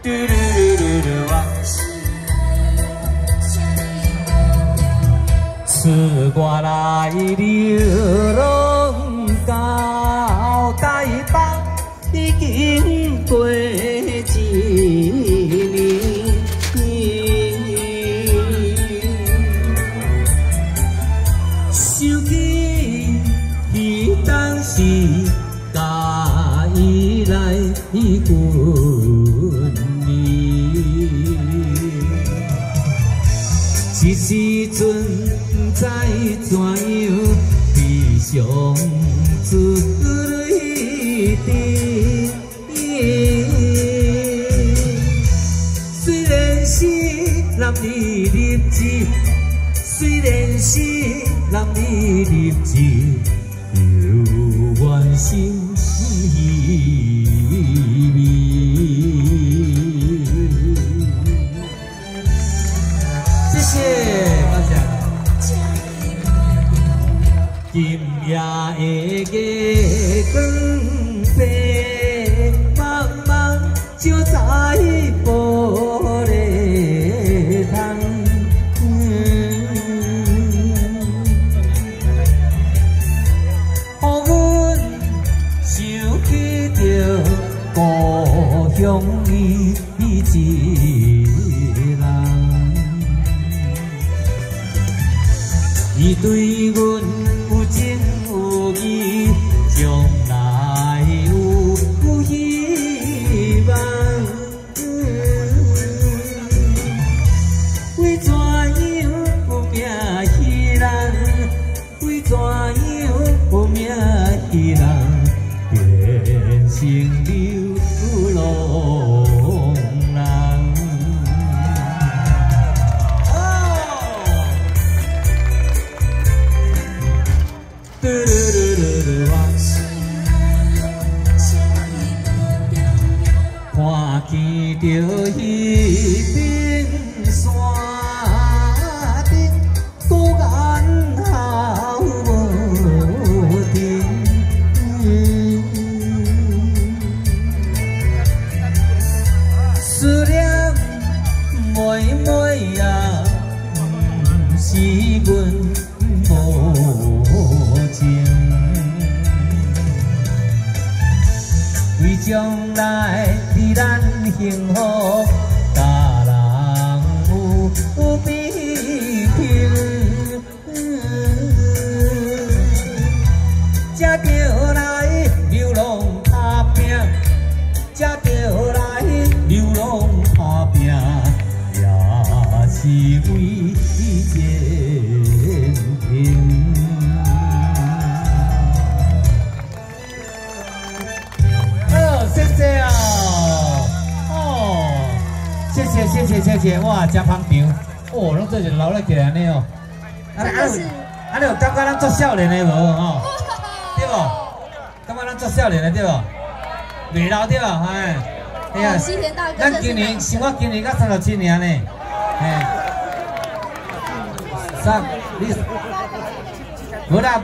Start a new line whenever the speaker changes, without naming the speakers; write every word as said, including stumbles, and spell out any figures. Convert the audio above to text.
嘟噜噜噜噜啊！自我来流浪到台北，已经过一年。想起伊当时甲伊来阮你，一时阵知怎样悲伤自泪滴。虽然是男儿日子，虽然是男儿日子，有怨心稀微。谢谢，感谢。今夜的月光白茫茫，照在玻璃窗。互阮想起着故乡伊一人，伊对阮有情有义，将来有希望。为怎样有命彼人？为怎样有命彼人？变成流浪人。嘟噜噜噜噜啊！看见着迄边山顶，孤雁号无停。思念妹妹啊，不是阮无情，为将来的咱幸福，甲人有比拼，才着来流浪打拼，才着来流浪打拼，也是为前程。谢谢啊！哦，谢谢谢谢谢谢，哇，真捧场！哦，拢做一留咧起来呢哦。啊啊，啊，你有感觉咱做少年的无吼？对无？感觉咱做少年的对无？袂老对无？哎，哎呀，
西田大哥，
咱今年，像我今年才三十七年呢，哎，三，你，无啦。